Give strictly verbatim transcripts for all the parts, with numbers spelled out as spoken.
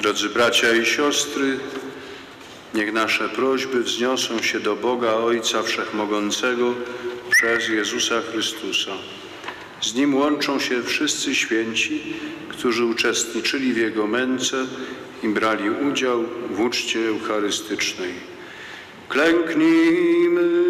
Drodzy bracia i siostry, niech nasze prośby wzniosą się do Boga Ojca Wszechmogącego przez Jezusa Chrystusa. Z Nim łączą się wszyscy święci, którzy uczestniczyli w Jego męce i brali udział w uczcie eucharystycznej. Klęknijmy.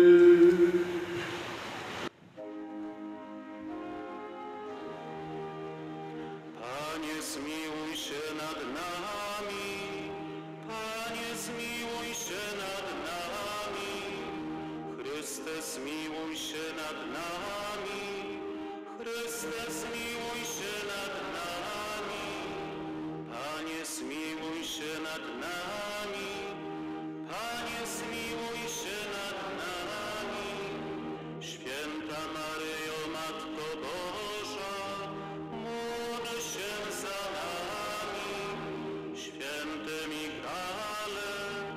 Panie, zmiłuj się nad nami. Panie, zmiłuj się nad nami. Chryste, zmiłuj się nad nami. Chryste, zmiłuj się nad nami. Panie, zmiłuj się nad nami. Panie, zmiłuj się nad nami. Święta Maryjo, Matko Boża, módl się za nami. Święty Michale,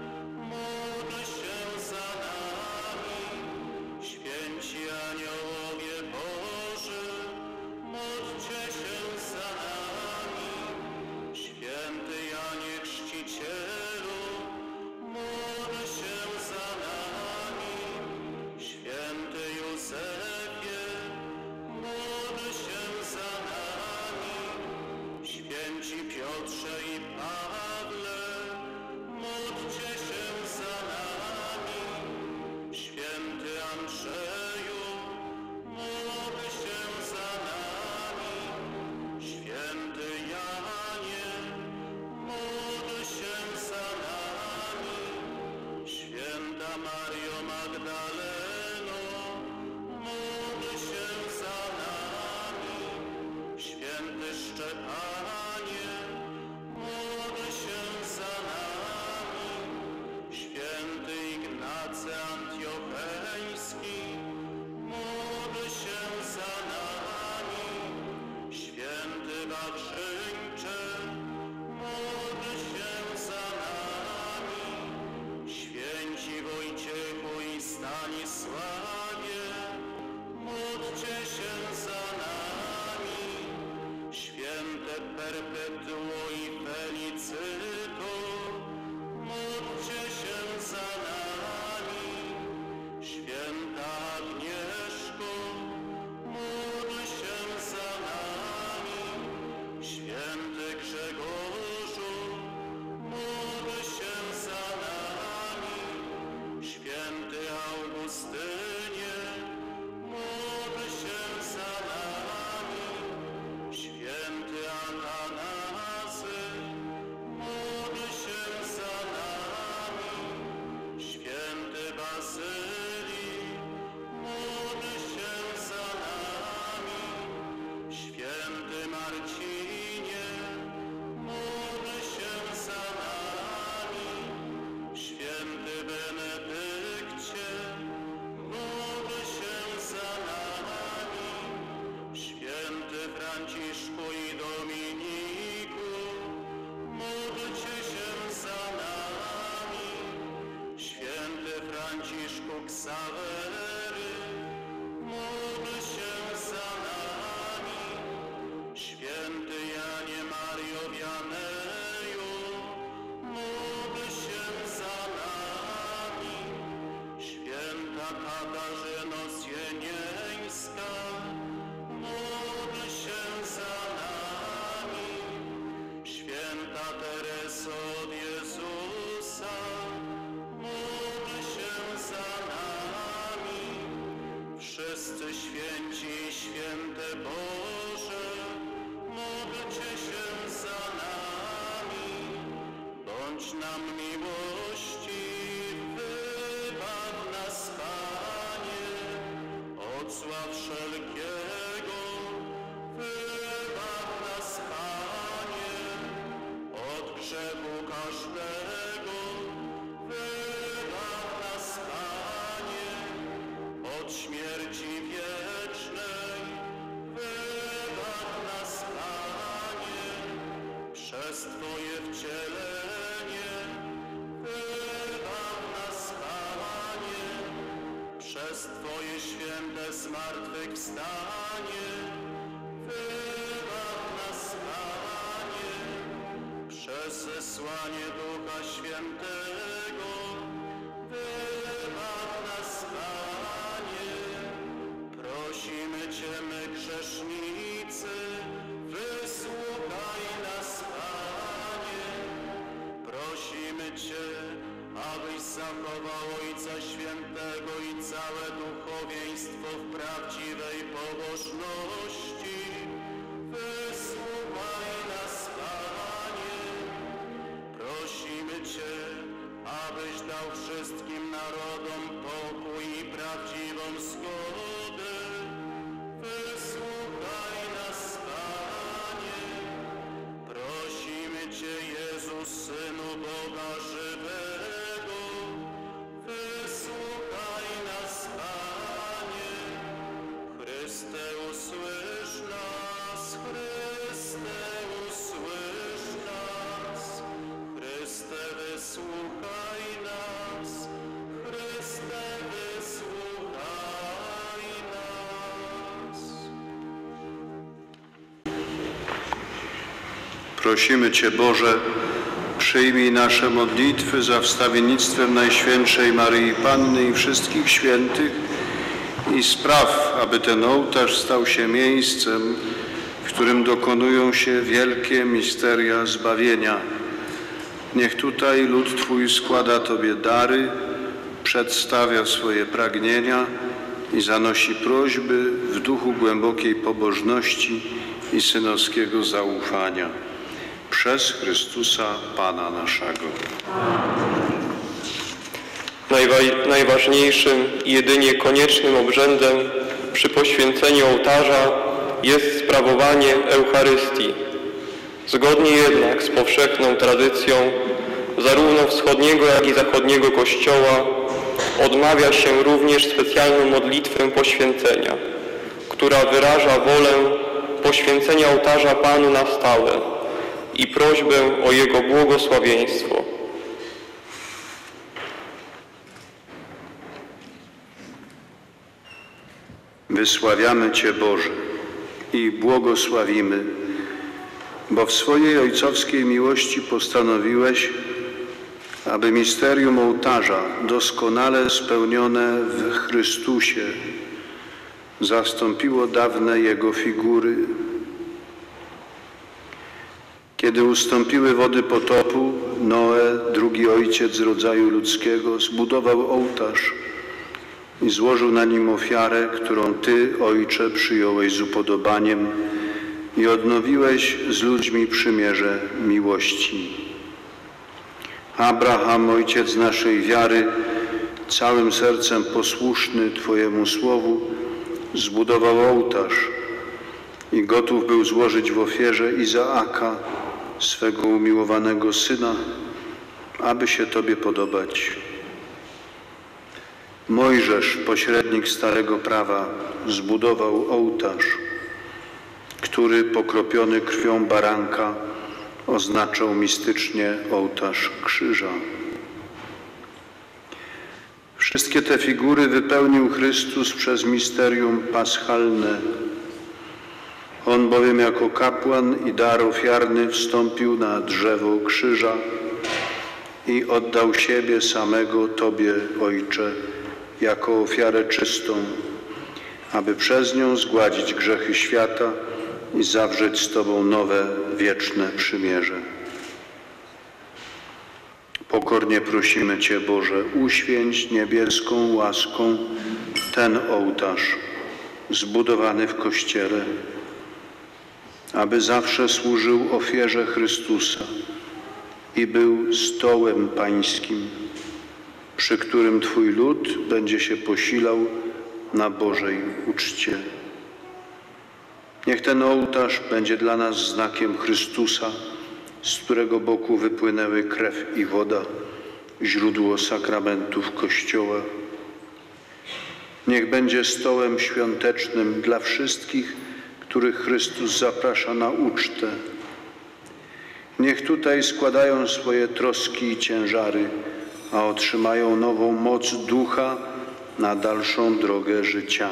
módl się za nami. Święci aniołowie Boży, módlcie się za nami. Święty Janie Chrzcicielu, módl się za nami. Święty Józefie, módl się za nami. Święci Piotrze i Pawle, módlcie się za nami. Święty Andrzeju, módl się za nami. Święty Janie, módl się za nami. Święta Mario Magdaleno, módl się za nami. Święty Szczepanie, módl się za nami. Święty Ignacy Antiocheński, módl się za nami. Święty Wawrzyńcze, módl się za nami. Święci Wojciechu i Stanisławie, módlcie się za nami. Święte Perpetuo i Felicyto, módlcie się za nami. Święta Agnieszko, módl się za nami. Święty Grzegorzu, módl się za nami. Święty Augustynie, módl się za nami. Święty Atanazy, módl się za nami. Święty Bazylii, módl się za nami. Święty Marcinie, módl się za nami. Święty Benedykcie, módl się za nami. Święty Franciszku i Dominiku, módlcie się za nami. Święty Franciszku Ksawery, módl się za nami. Święty Janie Mario Wianeju, módl się za nami. Święta Katarzyno Sienieńska, módl się za nami. Święta Tereso od Jezusa, módl się za nami. Wszyscy święci i święte Boże, módlcie się za nami. Bądź nam miłościw, wybaw nas, Panie, od zła wszelkiego. Wybaw nas, Panie, od grzechu każdego. Wybaw nas, Panie, od śmierci wiecznej. Wybaw nas, Panie, przez Twoje wcielenie. Wybaw nas, Panie, przez Twoje święte zmartwychwstanie. Wybaw nas, Panie, przez zesłanie Ducha Świętego, wybaw nas, Panie. Prosimy Cię, my grzesznicy, wysłuchaj nas, Panie. Prosimy Cię, abyś zachował Ojca Świętego i całe duchowieństwo w prawdziwej pobożności. Wysłuchaj nas, Panie. Prosimy Cię, abyś dał wszystkim narodom pokój i prawdziwą zgodę. Wysłuchaj nas, Panie. Prosimy Cię, Jezus, Synu Boga żywego. Wysłuchaj nas, Panie. Chryste, usłysz nas. Chryste, usłysz nas. Chryste, wysłuchaj nas. Chryste, wysłuchaj nas. Prosimy Cię, Boże, przyjmij nasze modlitwy za wstawiennictwem Najświętszej Maryi Panny i wszystkich świętych i spraw, aby ten ołtarz stał się miejscem, w którym dokonują się wielkie misteria zbawienia. Niech tutaj lud Twój składa Tobie dary, przedstawia swoje pragnienia i zanosi prośby w duchu głębokiej pobożności i synowskiego zaufania. Przez Chrystusa Pana naszego. Najwa- najważniejszym i jedynie koniecznym obrzędem przy poświęceniu ołtarza jest sprawowanie Eucharystii. Zgodnie jednak z powszechną tradycją zarówno wschodniego, jak i zachodniego Kościoła odmawia się również specjalną modlitwę poświęcenia, która wyraża wolę poświęcenia ołtarza Panu na stałe i prośbę o Jego błogosławieństwo. Wysławiamy Cię, Boże, i błogosławimy, bo w swojej ojcowskiej miłości postanowiłeś, aby misterium ołtarza doskonale spełnione w Chrystusie zastąpiło dawne Jego figury. Kiedy ustąpiły wody potopu, Noe, drugi ojciec rodzaju ludzkiego, zbudował ołtarz i złożył na nim ofiarę, którą Ty, Ojcze, przyjąłeś z upodobaniem i odnowiłeś z ludźmi przymierze miłości. Abraham, ojciec naszej wiary, całym sercem posłuszny Twojemu słowu, zbudował ołtarz i gotów był złożyć w ofierze Izaaka, swego umiłowanego syna, aby się Tobie podobać. Mojżesz, pośrednik Starego Prawa, zbudował ołtarz, który pokropiony krwią baranka oznaczał mistycznie ołtarz krzyża. Wszystkie te figury wypełnił Chrystus przez misterium paschalne. On bowiem jako kapłan i dar ofiarny wstąpił na drzewo krzyża i oddał siebie samego Tobie, Ojcze, jako ofiarę czystą, aby przez nią zgładzić grzechy świata i zawrzeć z Tobą nowe, wieczne przymierze. Pokornie prosimy Cię, Boże, uświęć niebieską łaską ten ołtarz zbudowany w Kościele, aby zawsze służył ofierze Chrystusa i był stołem pańskim, przy którym Twój lud będzie się posilał na Bożej uczcie. Niech ten ołtarz będzie dla nas znakiem Chrystusa, z którego boku wypłynęły krew i woda, źródło sakramentów Kościoła. Niech będzie stołem świątecznym dla wszystkich, których Chrystus zaprasza na ucztę. Niech tutaj składają swoje troski i ciężary, a otrzymają nową moc ducha na dalszą drogę życia.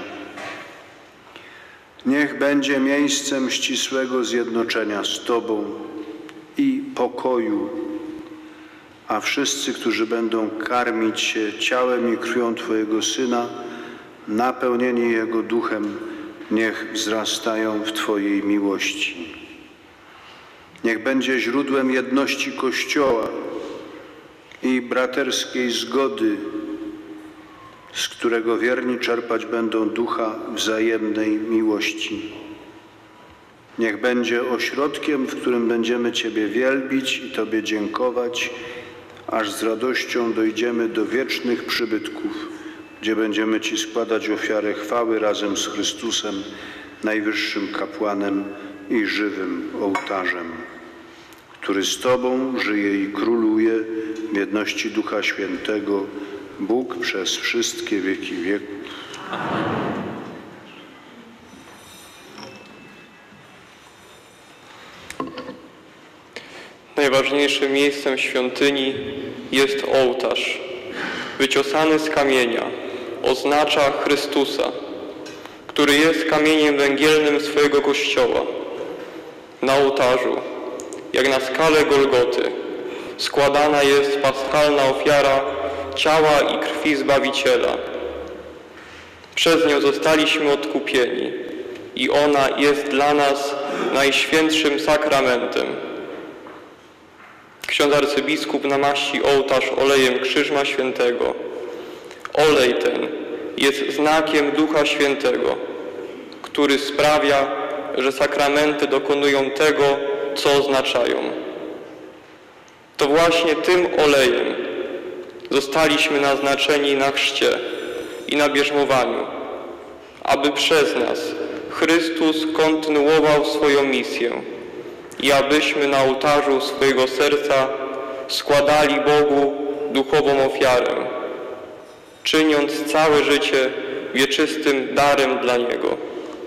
Niech będzie miejscem ścisłego zjednoczenia z Tobą i pokoju a wszyscy, którzy będą karmić się ciałem i krwią Twojego Syna, napełnieni Jego duchem, niech wzrastają w Twojej miłości. Niech będzie źródłem jedności Kościoła i braterskiej zgody, z którego wierni czerpać będą ducha wzajemnej miłości. Niech będzie ośrodkiem, w którym będziemy Ciebie wielbić i Tobie dziękować, aż z radością dojdziemy do wiecznych przybytków, gdzie będziemy Ci składać ofiarę chwały razem z Chrystusem, najwyższym kapłanem i żywym ołtarzem, który z Tobą żyje i króluje w jedności Ducha Świętego, Bóg przez wszystkie wieki wieków. Najważniejszym miejscem świątyni jest ołtarz. Wyciosany z kamienia oznacza Chrystusa, który jest kamieniem węgielnym swojego Kościoła. Na ołtarzu, jak na skale Golgoty, składana jest paschalna ofiara ciała i krwi Zbawiciela. Przez nią zostaliśmy odkupieni i ona jest dla nas najświętszym sakramentem. Ksiądz arcybiskup namaści ołtarz olejem Krzyżma Świętego. Olej ten jest znakiem Ducha Świętego, który sprawia, że sakramenty dokonują tego, co oznaczają. To właśnie tym olejem zostaliśmy naznaczeni na chrzcie i na bierzmowaniu, aby przez nas Chrystus kontynuował swoją misję i abyśmy na ołtarzu swojego serca składali Bogu duchową ofiarę, czyniąc całe życie wieczystym darem dla Niego.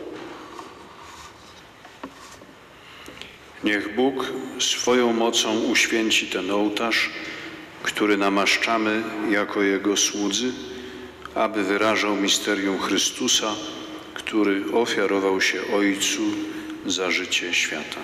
Niech Bóg swoją mocą uświęci ten ołtarz, który namaszczamy jako Jego słudzy, aby wyrażał misterium Chrystusa, który ofiarował się Ojcu za życie świata.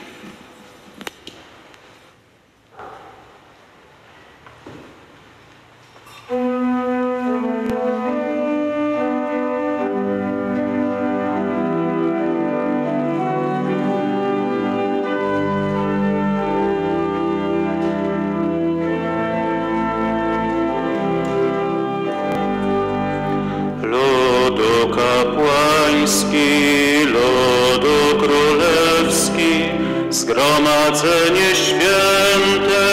Zgromadzenie święte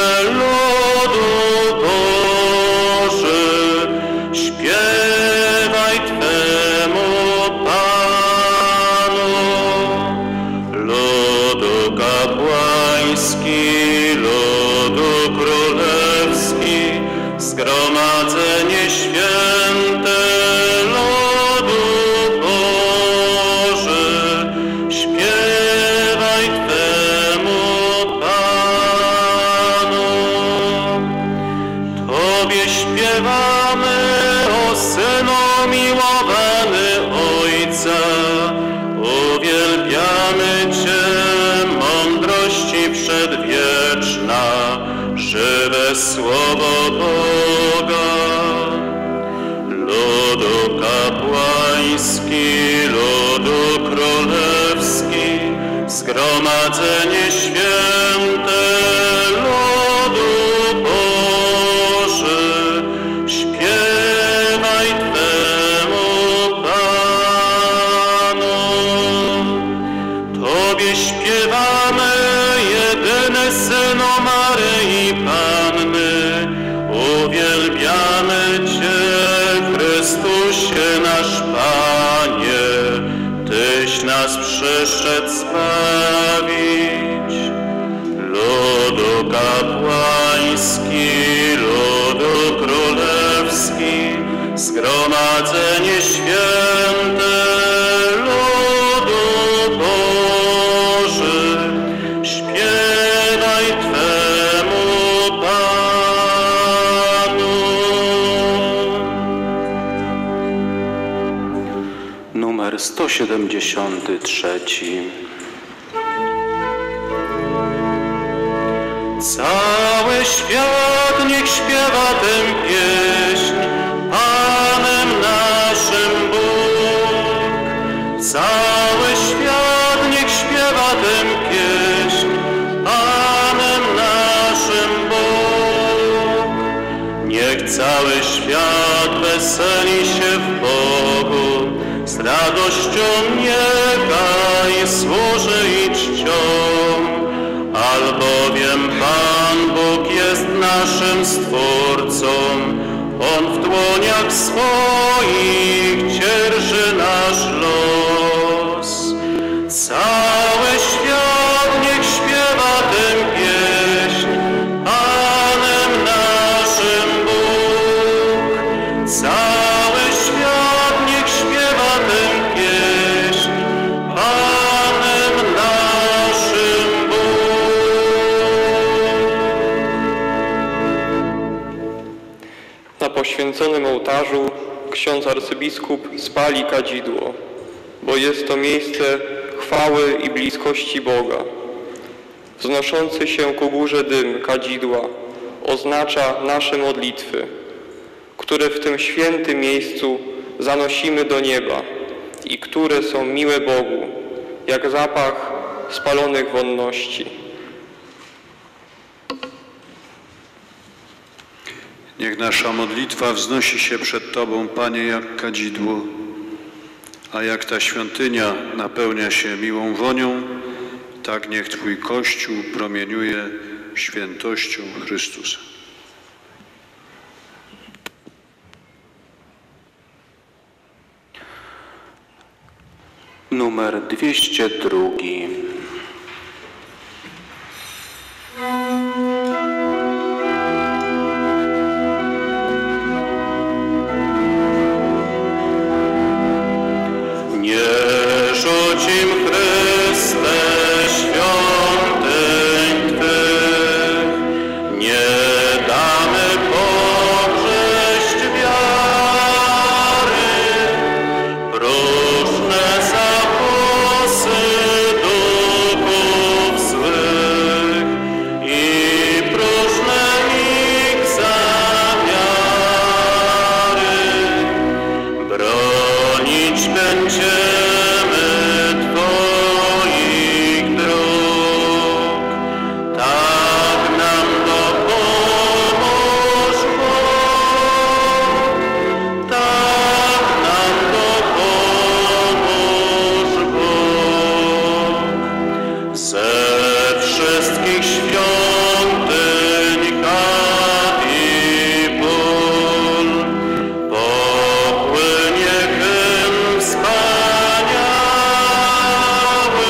ludu Boży, śpiewaj Twemu Panu. Ludu kapłański, ludu królewski, zgromadzenie święte ludu Boży, śpiewaj Twemu Panu. Tobie śpiewamy, o Synu miłowany Ojca, uwielbiamy Cię, mądrości przedwieczna, żywe Słowo Boga. Ludu kapłański, ludu królewski, zgromadzenie święte ludu Boży, śpiewaj Twemu Panu. Tobie śpiewamy, jedyny Synu Maryi Panny, uwielbiamy Cię, Chrystusie nasz Panie, Tyś nas przyszedł zbawić. Ludu kapłański, ludu królewski, zgromadzenie święte ludu Boży, śpiewaj Twemu Panu. Numer sto siedemdziesiąty trzeci. Całe Cały świat niech śpiewa tę pieśń, Panem naszym Bóg. Cały świat niech śpiewa tę pieśń, Panem naszym Bóg. Niech cały świat weseli się w Bogu, z radością niechaj służy i czcią, albowiem Pan Bóg jest naszym Stwórcą, On w dłoniach swoich dzierży nasz los. Cały świat niech śpiewa tę pieśń, Panem naszym Bóg. Cały świat niech śpiewa tę pieśń, Panem naszym Bóg. Na poświęconym ołtarzu ksiądz arcybiskup spali kadzidło, bo jest to miejsce chwały i bliskości Boga. Wznoszący się ku górze dym kadzidła oznacza nasze modlitwy, które w tym świętym miejscu zanosimy do nieba i które są miłe Bogu, jak zapach spalonych wonności. Niech nasza modlitwa wznosi się przed Tobą, Panie, jak kadzidło, a jak ta świątynia napełnia się miłą wonią, tak niech Twój Kościół promieniuje świętością Chrystusa. Numer dwieście drugi. Nie rzucim Chryste świątyń Twych, nie damy pogrześć wiary, próżne zakusy duchów złych i próżne ich zamiary. Bronić będziemy Twoich dróg, tak nam dopomóż Bóg, tak nam dopomóż Bóg. Ze wszystkich świątyń chat i ból popłynie hymn wspaniały.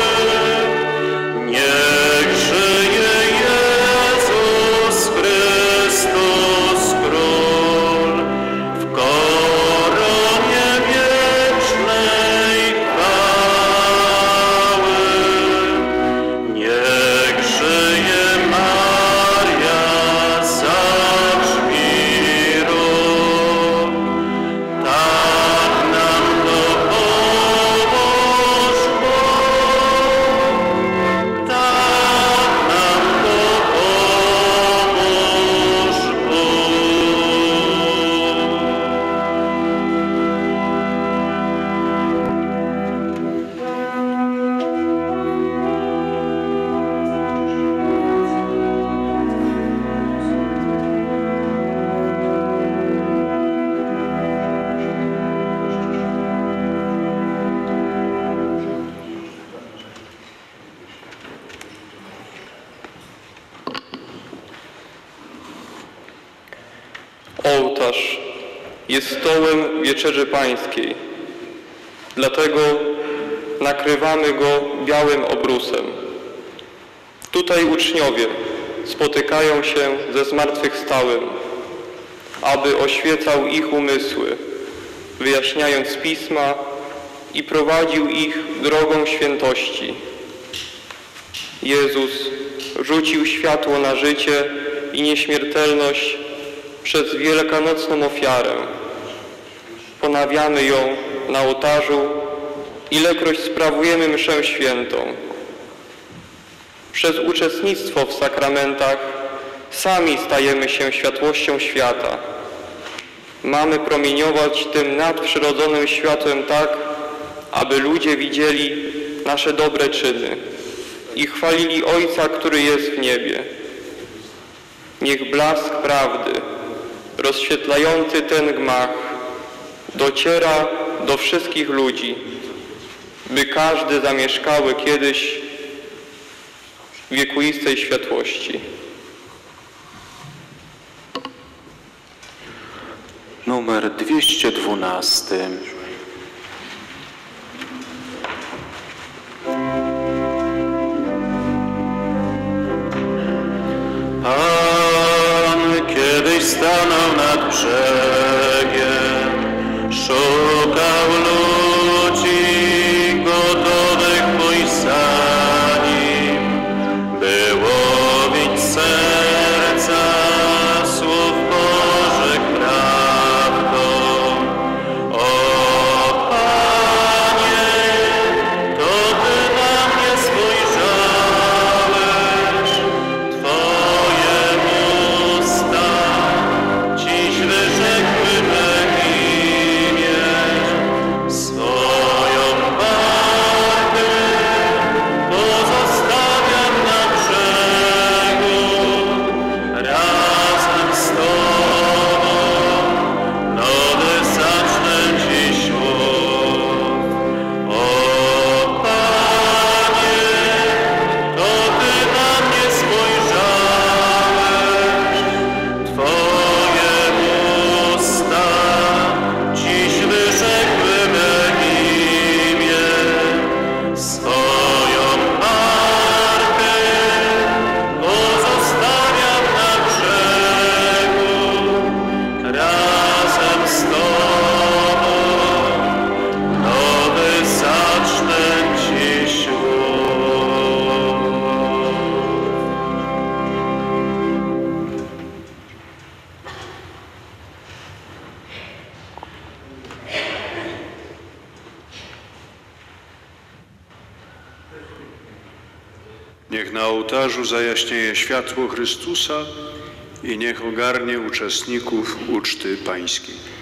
Niech żyje Jezus Chrystus Król w koronie wiecznej chwały. Niech żyje Maria zabrzmi rok, tak nam dopomóż Bóg, tak nam dopomóż Ołtarz jest stołem wieczerzy pańskiej, dlatego nakrywamy go białym obrusem. Tutaj uczniowie spotykają się ze zmartwychwstałym, aby oświecał ich umysły, wyjaśniając Pisma i prowadził ich drogą świętości. Jezus rzucił światło na życie i nieśmiertelność przez wielkanocną ofiarę. Ponawiamy ją na ołtarzu, ilekroć sprawujemy mszę świętą. Przez uczestnictwo w sakramentach Sami stajemy się światłością świata. Mamy promieniować tym nadprzyrodzonym światłem tak, aby ludzie widzieli nasze dobre czyny i chwalili Ojca, który jest w niebie. Niech blask prawdy, rozświetlający ten gmach, dociera do wszystkich ludzi, by każdy zamieszkały kiedyś w wiekuistej światłości. Numer dwieście dwanaście. Pan kiedyś stanął nad brzegiem, szukał ludzi gotowych pójść za nim, by łowić serca słów Bożych prawdą. O Panie, to Ty na mnie spojrzałeś, Twoje usta dziś wyrzekły me imię, swoją barkę pozostawiam na brzegu, razem z Tobą nowy zacznę dziś łów. O Panie, to Ty na mnie spojrzałeś, Twoje usta dziś wyrzekły me imię, swoją markę pozostawiam na brzegu, razem z Tobą nowy zacznę dziś łów. Niech na ołtarzu zajaśnieje światło Chrystusa i niech ogarnie uczestników uczty pańskiej.